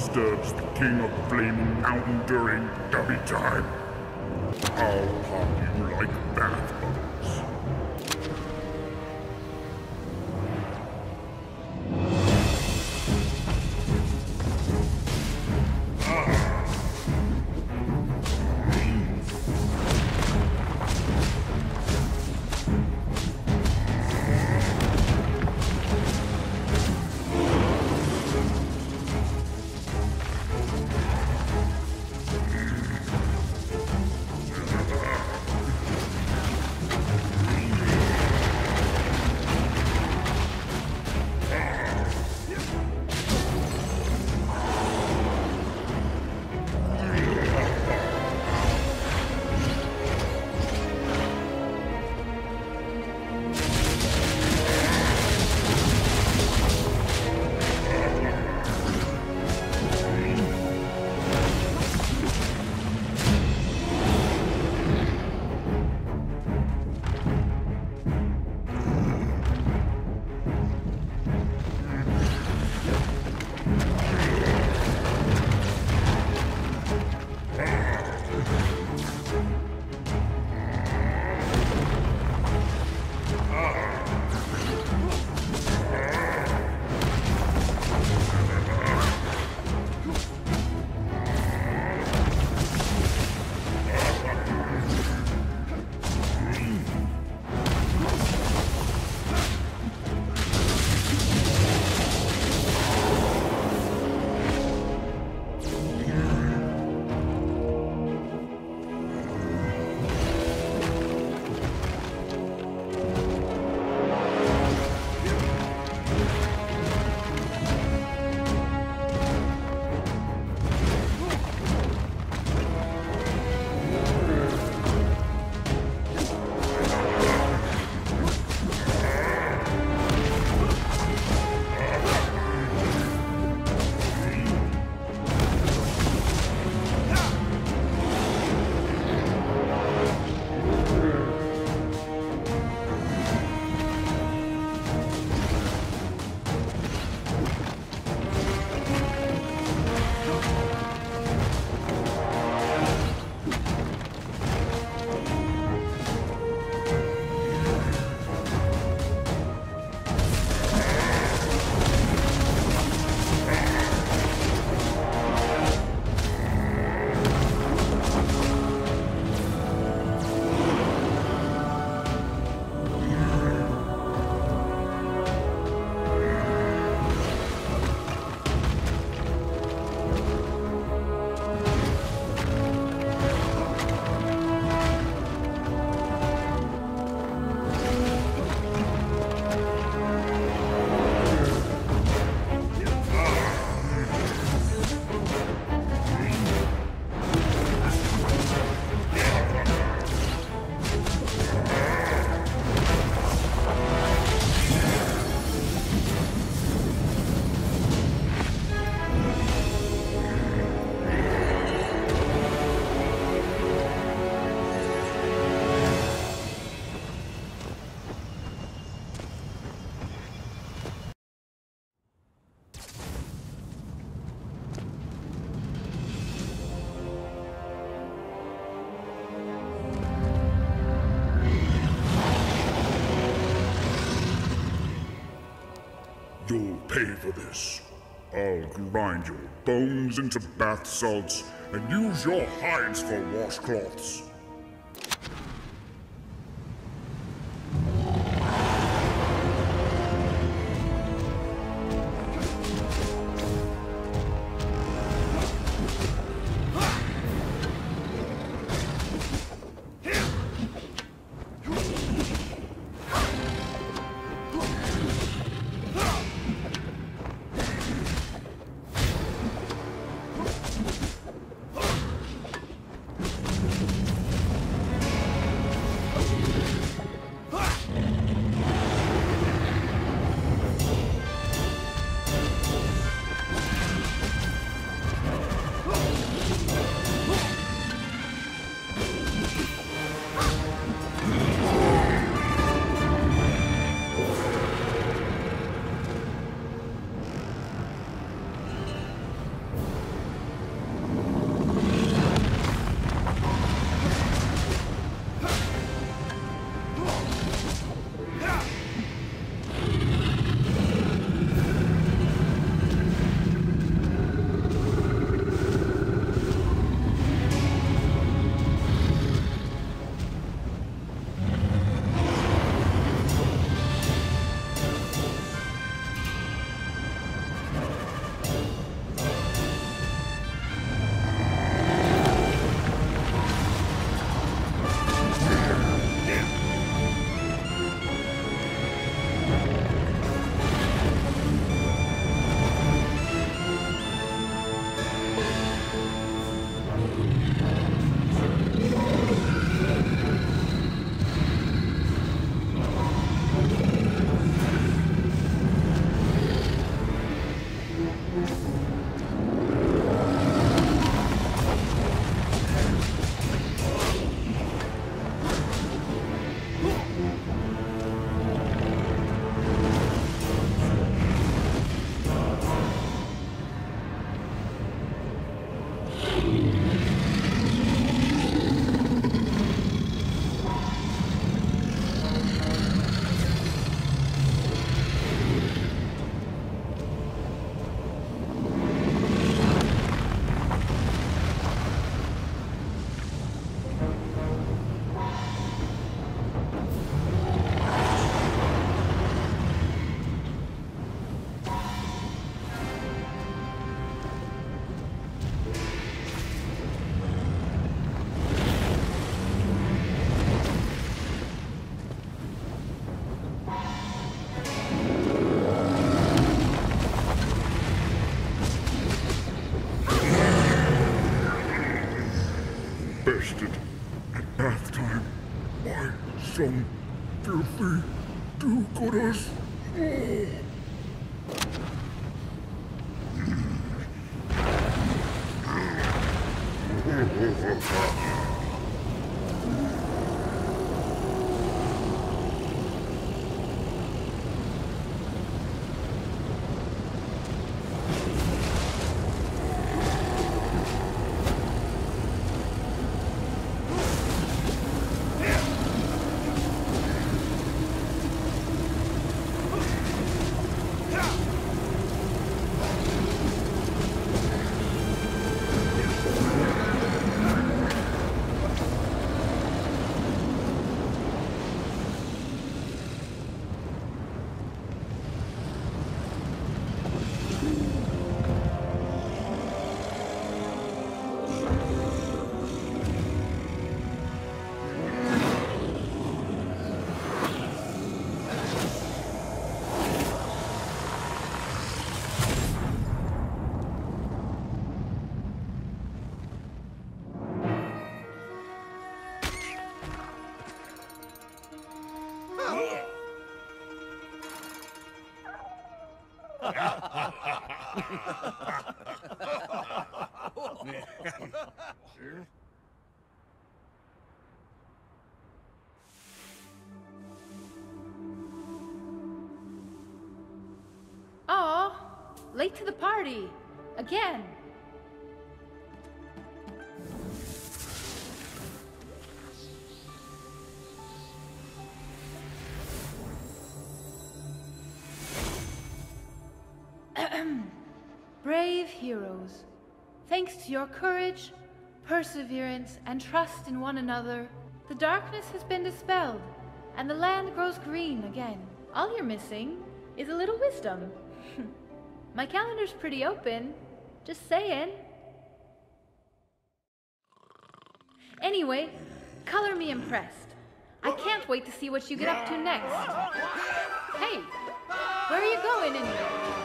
disturbs the king of Flaming Mountain during Dubby time. I'll pop you like bath bubbles. You'll pay for this. I'll grind your bones into bath salts and use your hides for washcloths. bested. At bath time, why, some filthy do-gooders. Aw, late to the party. Again. Brave heroes, thanks to your courage, perseverance, and trust in one another, the darkness has been dispelled, and the land grows green again. All you're missing is a little wisdom. My calendar's pretty open, just saying. Anyway, color me impressed. I can't wait to see what you get up to next. Hey, where are you going anyway?